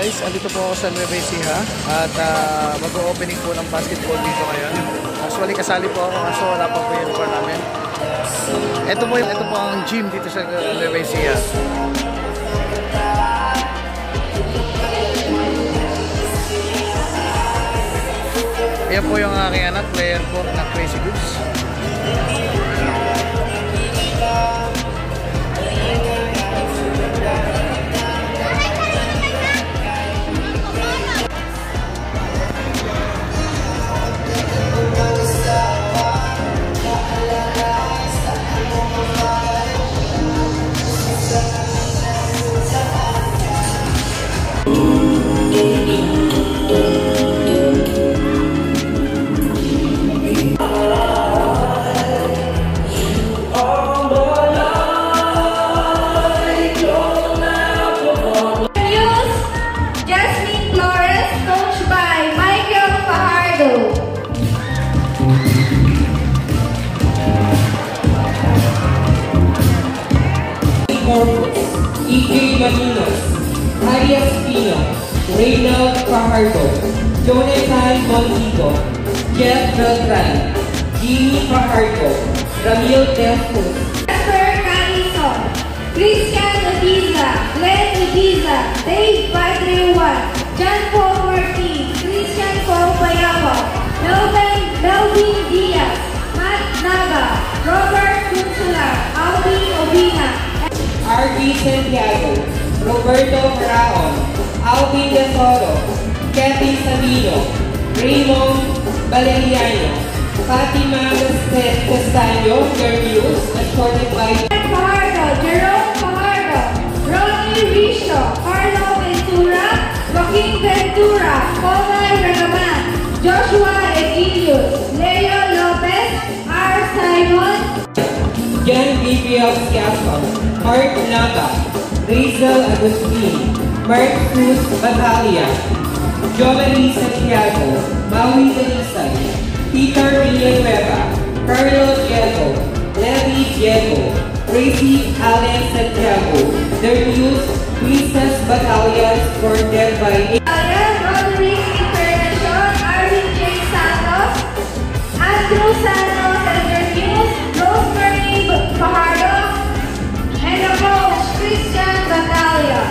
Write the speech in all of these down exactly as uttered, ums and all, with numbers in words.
guys, andito po ako sa MICKEYJHIE at uh, mag-o-opening po ng basketball dito ngayon. Actually kasali po ako kaso wala pa po yung core namin. Ito po, ito po ang gym dito sa MICKEYJHIE. Ayan po yung aking anak, player po ng Crazy Goods. E J Maninos, Arias Pino, Reynald Fajardo, Jonathan Montigo, Jeff Beltran, Jimmy Fajardo, Ramil Destos, Jasper Carlison, Christian Udiza, Glenn Udiza, Dave Padrewan, John Paul Martin, Christian Paul Payawa, Melvin, Melvin Diaz, Matt Naga, Robert Kunsula, Alvin Obina, R D Santiago, Roberto Raon, Alvin De Toro, Kevin Sabino, Raymond Valeriano, Fatima Castaño, Gervius, escorted by Fajardo, Jerome Fajardo, Ronnie Richo, Carlo Ventura, Joaquin Ventura, Colay Regaman, Joshua Egilius, Leo Lopez, R. Simon, Jan Gabriel Scasso, Mark Nava, Rachel Agustin, Mark Cruz Batalia, Jomari Santiago, Maui Delisay, Peter Villanueva, Carlo Diego, Levi Diego, Tracy Allen Santiago, their youth, Princess Battalion, supported by Roderick International, Arvin J. Santos, Andrew Santos and their youth, Rosemary Fajardo, and the coach, Christian Battalion.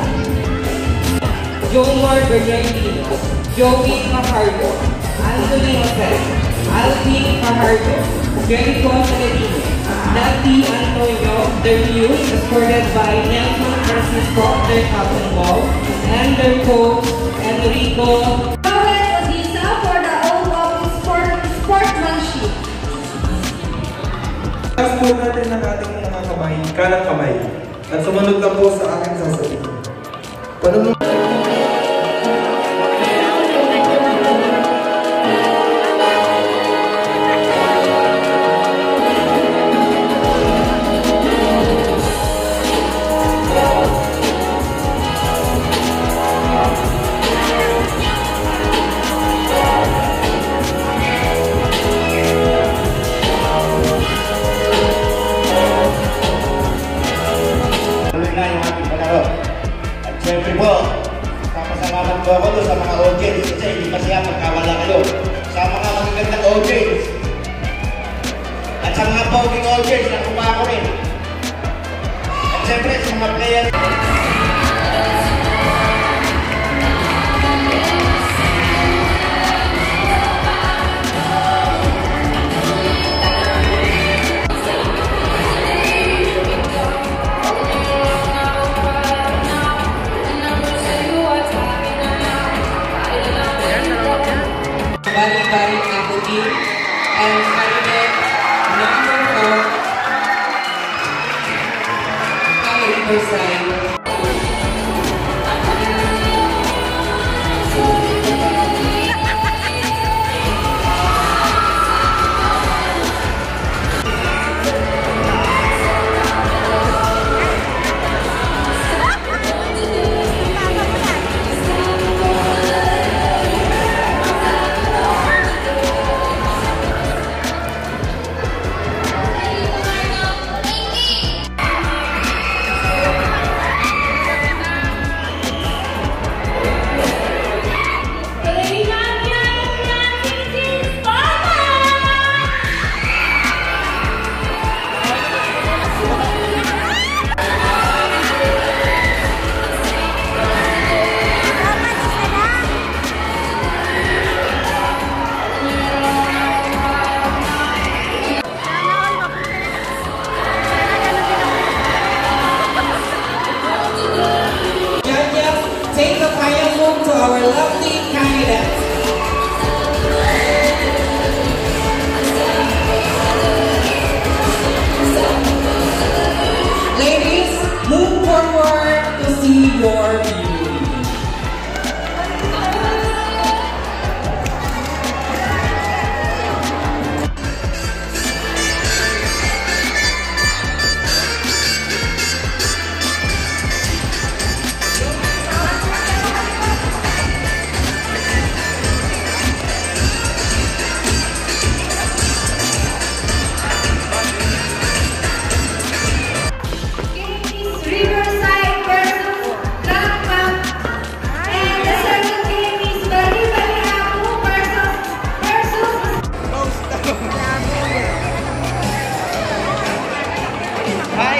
Jomar Bernardino, Joey Fajardo, Anthony Jose, Alvin Fajardo, Jericho Saladino, Nati Antonio, their youth, escorted by Nelson Francisco, their captain ball, and their coach, Enrico Joel Odisa for the oath of sport, sportsmanship. Taas po natin ang ating mga kamay, kalang kamay, at sumunod na po sa aking sasabihin. Paano siyempre po, papasalamat po ako doon sa mga audience kasi hindi masaya pagkawala kayo. Sa mga magagandang audience at sa mga poging audience na kumako rin. At siyempre sa mga player. Bali-bali Apodi, and Cabinet number four, ang Riverside.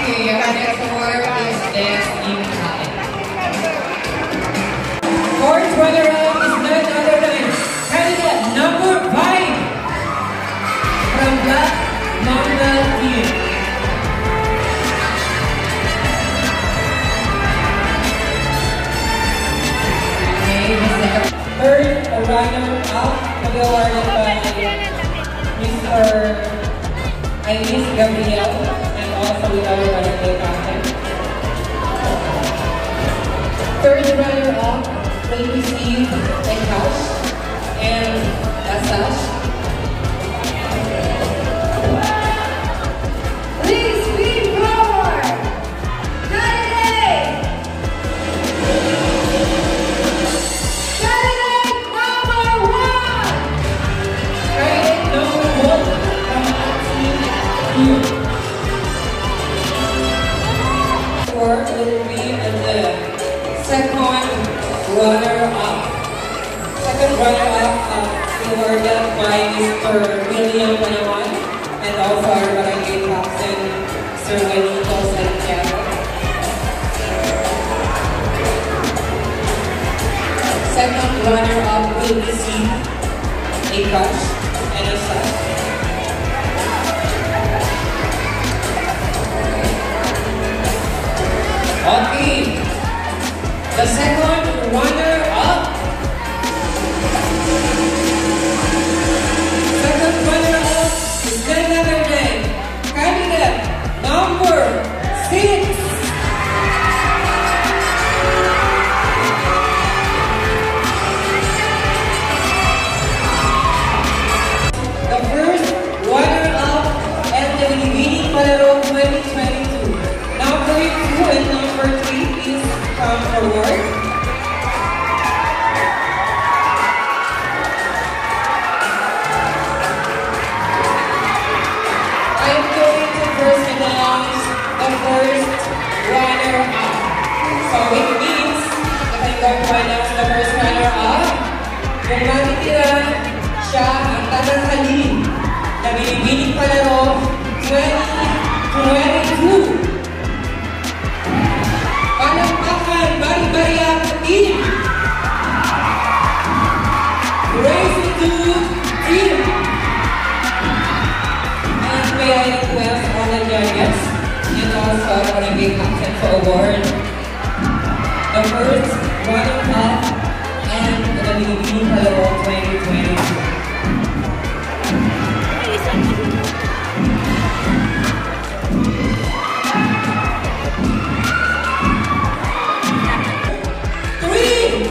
Okay, our next award is Best Team Talent. Fourth runner-up is none other than candidate number five from Black Mamba Team. Okay, the second. Third runner-up to be awarded by Mister I Miss Gabriel, and also with our running day captain. Third runner-up will receive a couch and a sash. Please speed forward. Candidate. Candidate number one. Candidate number one from our team here. Four will be in the second runner-up. Second runner-up uh, awarded by Mister William Panawan and also our barangay captain, Sir Benito Santiago. Second runner-up will receive a cash and a sack. Okay, the second runner-up. Second runner-up is none other than candidate number six. The first runner-up at the Winning Palaro twenty twenty-two. Number two and number three, please come forward. I'm going to first announce the first runner-up. So it means that I'm going to announce the first runner-up. Kung matitira siya ang tatanghali na Binibining Palaro twenty twenty-two. Palakpakan, bari-bariang team! Racing to team! And may I request all the judges and also our barangay captain for award the first runner-up and the Binibining Palaro twenty twenty-two. Three!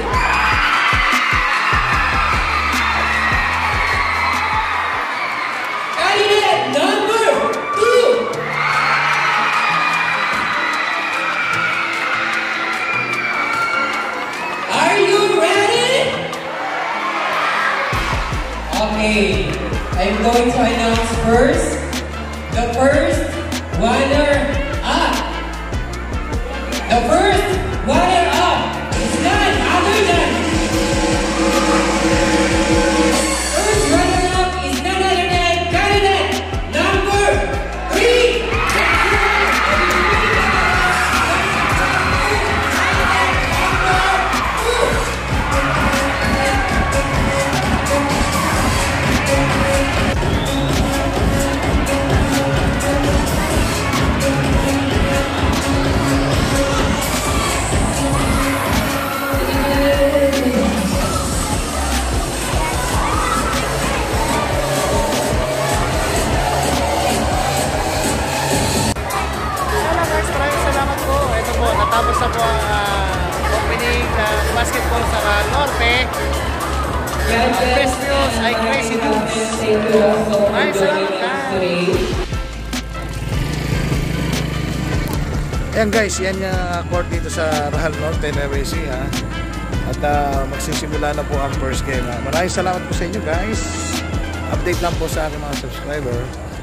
Candidate number two! Are you ready? Okay, I'm going to announce first the first runner-up. The first runner-up is none other than first runner-up is none other than candidate number three. Tapos na po ang uh, opening ng basketball sa uh, norte. Ang best news ay crazy news. Ay, salamat ka. Ayan guys, yan yung uh, court dito sa Rajal Norte, M I C, ha. At uh, magsisimula na po ang first game. Ha? Maraming salamat po sa inyo guys. Update lang po sa aking mga subscriber.